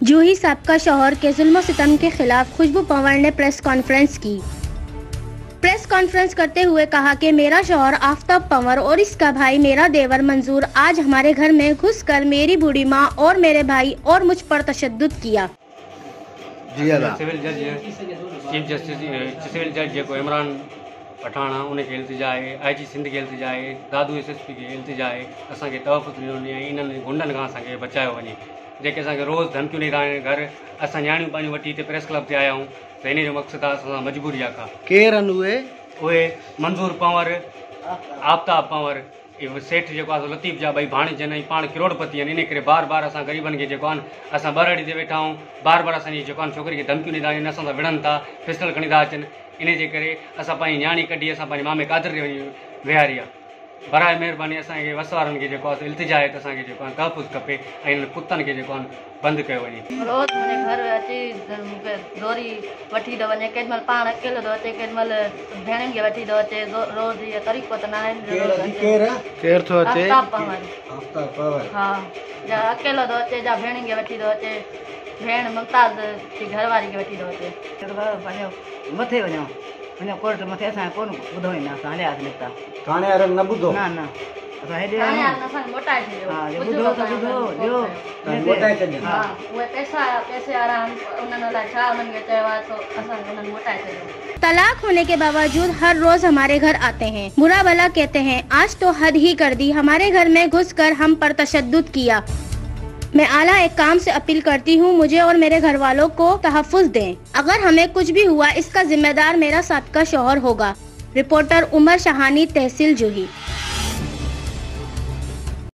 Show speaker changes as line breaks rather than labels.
जूही साबका शौहर के जुल्म सितम के खिलाफ खुशबू पंवर ने प्रेस कॉन्फ्रेंस की। प्रेस कॉन्फ्रेंस करते हुए कहा कि मेरा शौहर आफताब पंवर और इसका भाई मेरा देवर मंजूर आज हमारे घर में घुसकर मेरी बूढ़ी माँ और मेरे भाई और मुझ पर तशद्दुद किया।
सिविल जज चीफ जस्टिस सिविल जज जो इमरान पठाना उनके इल्तिजा है, IG सिंध के इल्तिजा है, दादू SSP के इल्तिजा है, असांखे तहफ़ुज़ ॾिनो ऐं इन्हनि गुंडनि खां असांखे बचायो वञे जेके असांखे रोज़ धमकियूं ॾींदा आहिनि। घर असां न्याणियूं पंहिंजूं वठी हिते प्रेस क्लब ते आया आहियूं त इन जो मक़सदु आहे असां मजबूरी आहे का
केरु आहिनि
उहे मंजूर पंवर, आफताब पंवर, इहो सेठ जेको आहे लतीफ़ जा ॿई भाणेज आहिनि ऐं पाण करोड़पति आहिनि। इन करे बार बार असां ग़रीबनि खे जेको आहे असां ॿारड़ी ते वेठा आहियूं, बार बार असांजी जेको आहे छोकिरी खे धमकियूं ॾींदा आहिनि, असां सां विढ़नि था, पिस्टल खणी था अचनि। इन जे करे असां पंहिंजी न्याणी कढी असां पंहिंजे मामे कादर ते वञी विहारी आहे। बराए महिरबानी असांखे वस वारनि खे जेको आहे इल्तिजा आहे त असांखे जेको आहे तहफ़ुज़ खपे ऐं इन कुतनि खे जेको आहे बंदि कयो वञे।
रोज़ मुंहिंजे घर अची मूंखे दोरी वठी थो वञे, केॾीमहिल पाण अकेलो थो अचे, केॾीमहिल भेणनि खे वठी थो अचे। रोज़ इहो तरीक़ो त न आहे।
केरु थो अचे?
आफताब पंवर। हा, जा अकेलो थो अचे, जा भेणनि खे वठी थो अचे, भेण मुमताज़ जी घरवारी खे वठी थो अचे।
पंहिंजो मथे वञो कोर्ट मथे असां कोन ॿुधो ई न, असां हलियासीं निकिता।
थाणे वारनि न ॿुधो?
न असां हेॾे
मोटाए छॾियो।
हा ॿुधो त ॿुधो ॾियो
मोटाए छॾियो।
हा, उहे पैसे वारा उन्हनि लाइ छा उन्हनि खे चयो आहे तो असां उन्हनि मोटाए छॾियो।
तलाक होने के बावजूद हर रोज हमारे घर आते हैं, बुरा भला कहते हैं, आज तो हद ही कर दी। हमारे घर में घुसकर हम पर तशद्दुद किया। मैं आला काम से अपील करती हूँ, मुझे और मेरे घर वालों को तहफ़्फ़ुज़ दें। अगर हमें कुछ भी हुआ इसका जिम्मेदार मेरा साबका शौहर होगा। रिपोर्टर उमर शाहानी, तहसील जूही।